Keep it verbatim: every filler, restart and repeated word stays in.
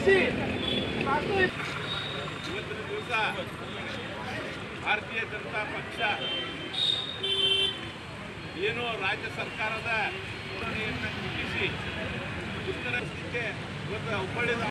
ಇವತ್ತಿನ ದಿವಸ ಭಾರತೀಯ ಜನತಾ ಪಕ್ಷ ಏನು ರಾಜ್ಯ ಸರ್ಕಾರದ ಉತ್ತರವನ್ನು ಖಂಡಿಸಿ ಉತ್ತರ ಇವತ್ತು ಹುಬ್ಬಳ್ಳಿ